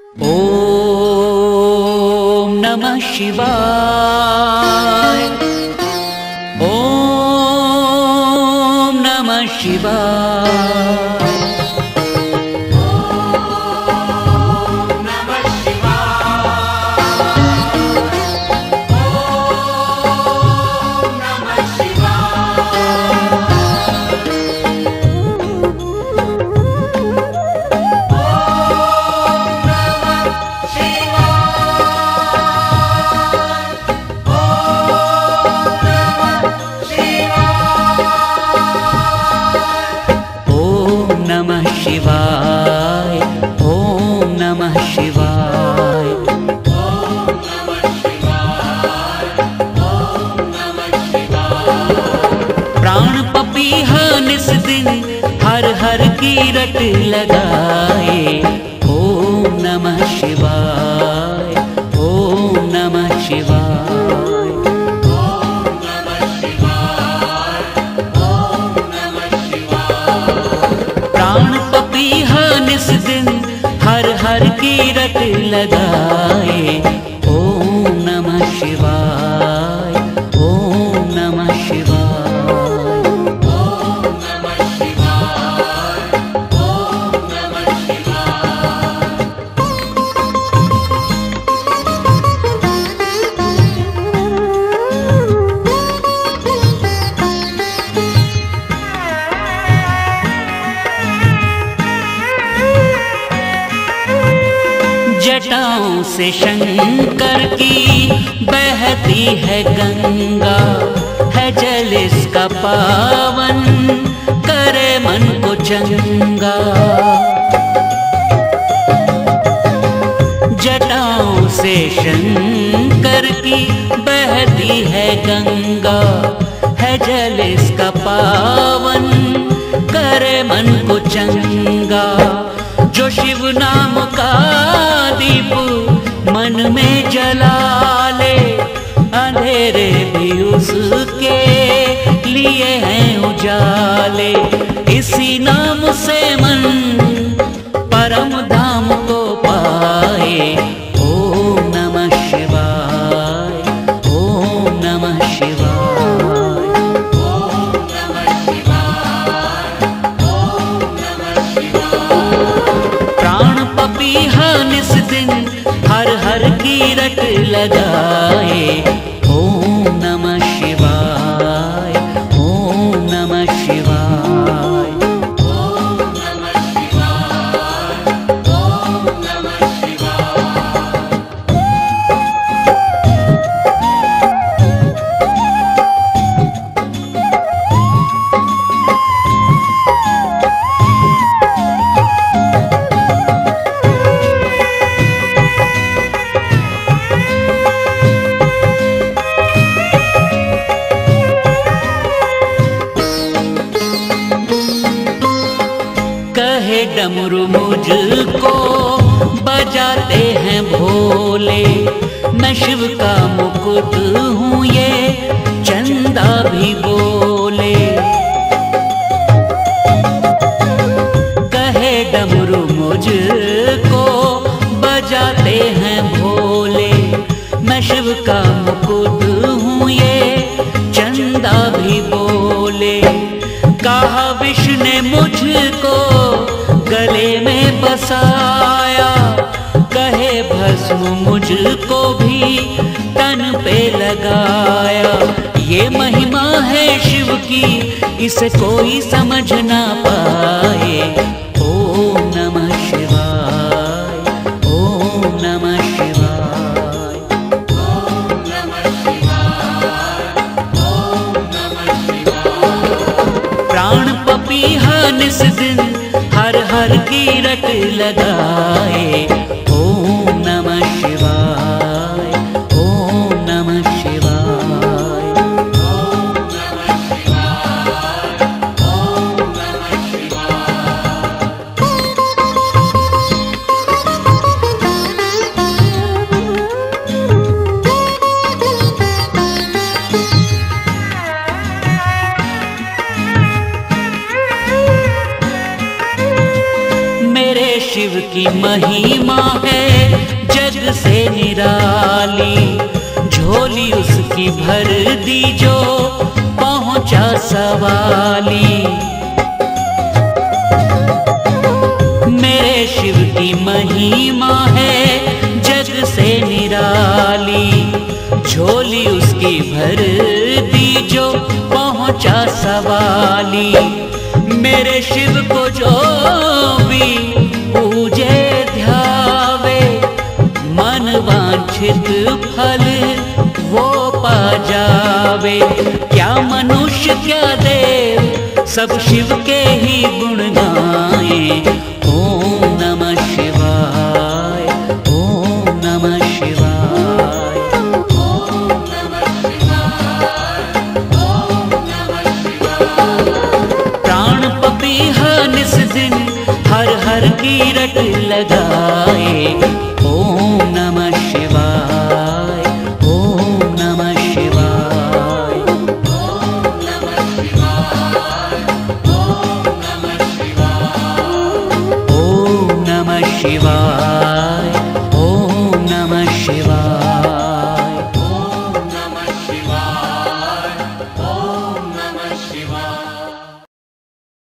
ओम नमः शिवाय। ओम नमः शिवाय। ओम नमः शिवाय। ओम नमः शिवाय। ओम नमः शिवाय। प्राण पपीहा निस दिन हर हर की रट लगाए। ओम नमः शिवाय। ओम नमः शिवाय। ओम नमः शिवाय। ओम नमः शिवाय। प्राण पपीहा निस दिन हर हर की रट लगाए। ओम नमः शिवाय। ओम नमः शिवाय। ओम नमः शिवाय। ओम नमः शिवाय। जटाओं से शंकर की बहती है गंगा, है जल इसका पावन करे मन को चंगा। जटाओं से शंकर की बहती है गंगा, है जल इसका पावन करे मन को चंगा। जो शिव नाम का दीप मन में जला ले, अंधेरे भी उसके लिए हैं उजाले। इसी नाम से मन परम धाम को पाए। ओम नमः शिवाय। ओम नमः शिवाय। ओम नमः शिवाय। ओम नमः शिवाय। प्राण पपीहा निस दिन हर हर की रट लगाए। ओम नमः शिवाय। ओम नमः शिवाय। ओम नमः शिवाय। ओम नमः शिवाय। कहे डमरू मुझको बजाते हैं भोले, मैं शिव का मुकुट हूँ ये चंदा भी बोले। कहे डमरू मुझको बजाते हैं भोले, मैं शिव का मुकुट हूँ ये चंदा भी बोले। कहा विष्णु ने मुझको गले में बसाया, कहे भस्म मुझको भी तन पे लगाया। ये महिमा है शिव की इसे कोई समझ ना पाए। ओम नमः शिवाय। ओम नमः शिवाय। ओम नमः शिवाय। ओम नमः शिवाय। प्राण पपीहा निस दिन हर हर की रट लगाए। ओम नमः शिवाय। ओम नमः शिवाय। ओम नमः शिवाय। ओम नमः शिवाय। मेरे शिव की महिमा है जग से निराली, झोली उसकी भर दी जो पहुंचा सवाली। मेरे शिव की महिमा है जग से निराली, झोली उसकी भर दी जो पहुंचा सवाली। मेरे शिव को जो भी पूजे ध्यावे, मन वांछित फल वो पा जावे। क्या मनुष्य क्या देव सब शिव के ही गुण गाएं। ओम नमः शिवाय, ओम नमः शिवाय, ओम नमः शिवाय, ओम नमः शिवाय। प्राण पपीहा निस दिन हर हर की रट लगाए। ओम नमः शिवाय, ओम नमः शिवाय, ओम नमः शिवाय, ओम नमः शिवाय, ओम नमः शिवाय।